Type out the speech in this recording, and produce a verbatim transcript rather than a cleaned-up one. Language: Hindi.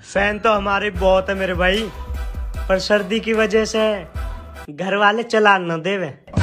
फैन तो हमारे बहुत है मेरे भाई, पर सर्दी की वजह से घर वाले चला न देवे।